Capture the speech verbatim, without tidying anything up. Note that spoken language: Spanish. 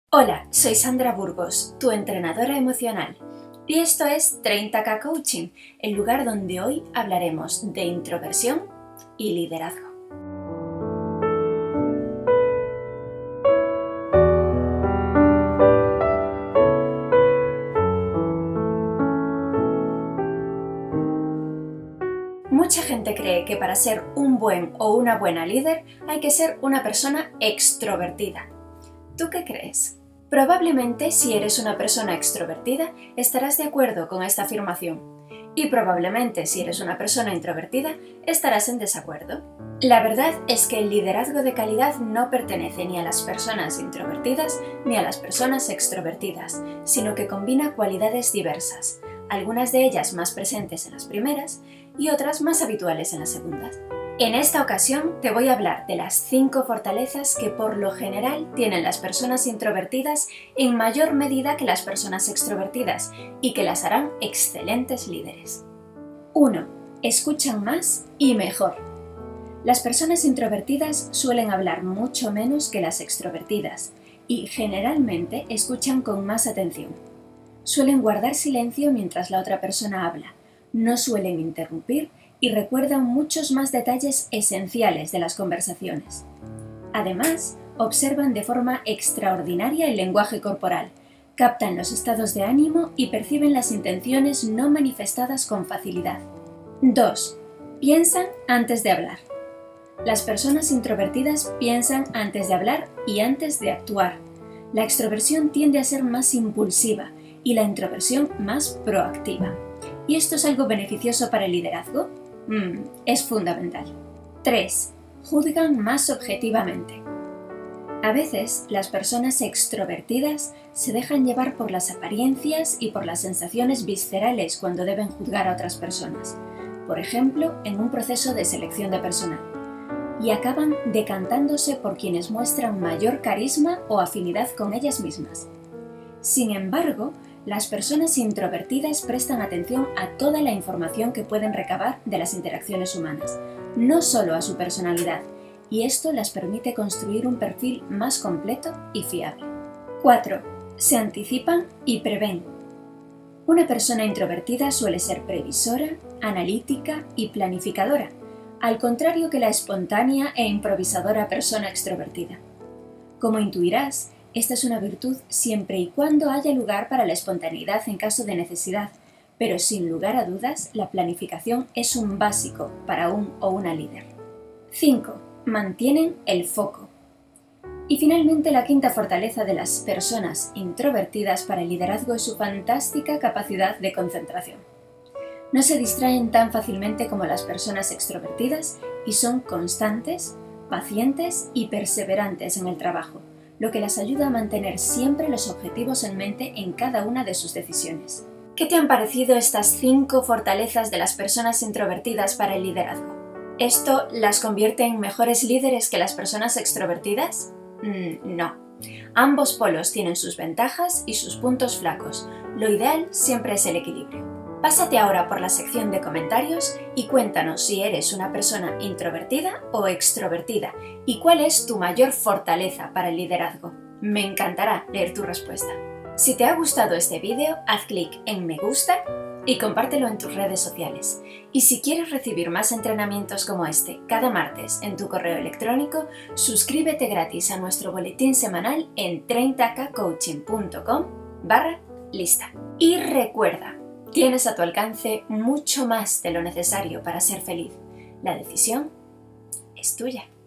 Hola, soy Sandra Burgos, tu entrenadora emocional, y esto es treinta K Coaching, el lugar donde hoy hablaremos de introversión y liderazgo. Mucha gente cree que para ser un buen o una buena líder hay que ser una persona extrovertida. ¿Tú qué crees? Probablemente si eres una persona extrovertida estarás de acuerdo con esta afirmación y probablemente si eres una persona introvertida estarás en desacuerdo. La verdad es que el liderazgo de calidad no pertenece ni a las personas introvertidas ni a las personas extrovertidas, sino que combina cualidades diversas, algunas de ellas más presentes en las primeras y otras más habituales en las segundas. En esta ocasión te voy a hablar de las cinco fortalezas que por lo general tienen las personas introvertidas en mayor medida que las personas extrovertidas y que las harán excelentes líderes. uno. Escuchan más y mejor. Las personas introvertidas suelen hablar mucho menos que las extrovertidas y generalmente escuchan con más atención. Suelen guardar silencio mientras la otra persona habla, no suelen interrumpir y recuerdan muchos más detalles esenciales de las conversaciones. Además, observan de forma extraordinaria el lenguaje corporal, captan los estados de ánimo y perciben las intenciones no manifestadas con facilidad. dos. Piensan antes de hablar. Las personas introvertidas piensan antes de hablar y antes de actuar. La extroversión tiende a ser más impulsiva y la introversión más proactiva. ¿Y esto es algo beneficioso para el liderazgo? Mm, es fundamental. tres. Juzgan más objetivamente. A veces, las personas extrovertidas se dejan llevar por las apariencias y por las sensaciones viscerales cuando deben juzgar a otras personas, por ejemplo, en un proceso de selección de personal, y acaban decantándose por quienes muestran mayor carisma o afinidad con ellas mismas. Sin embargo, las personas introvertidas prestan atención a toda la información que pueden recabar de las interacciones humanas, no solo a su personalidad, y esto les permite construir un perfil más completo y fiable. cuatro. Se anticipan y prevén. Una persona introvertida suele ser previsora, analítica y planificadora, al contrario que la espontánea e improvisadora persona extrovertida. Como intuirás, esta es una virtud siempre y cuando haya lugar para la espontaneidad en caso de necesidad, pero sin lugar a dudas, la planificación es un básico para un o una líder. cinco. Mantienen el foco. Y finalmente, la quinta fortaleza de las personas introvertidas para el liderazgo es su fantástica capacidad de concentración. No se distraen tan fácilmente como las personas extrovertidas y son constantes, pacientes y perseverantes en el trabajo, lo que las ayuda a mantener siempre los objetivos en mente en cada una de sus decisiones. ¿Qué te han parecido estas cinco fortalezas de las personas introvertidas para el liderazgo? ¿Esto las convierte en mejores líderes que las personas extrovertidas? Mm, no. Ambos polos tienen sus ventajas y sus puntos flacos. Lo ideal siempre es el equilibrio. Pásate ahora por la sección de comentarios y cuéntanos si eres una persona introvertida o extrovertida y cuál es tu mayor fortaleza para el liderazgo. Me encantará leer tu respuesta. Si te ha gustado este vídeo, haz clic en me gusta y compártelo en tus redes sociales. Y si quieres recibir más entrenamientos como este cada martes en tu correo electrónico, suscríbete gratis a nuestro boletín semanal en treinta k coaching punto com barra lista. Y recuerda, tienes a tu alcance mucho más de lo necesario para ser feliz. La decisión es tuya.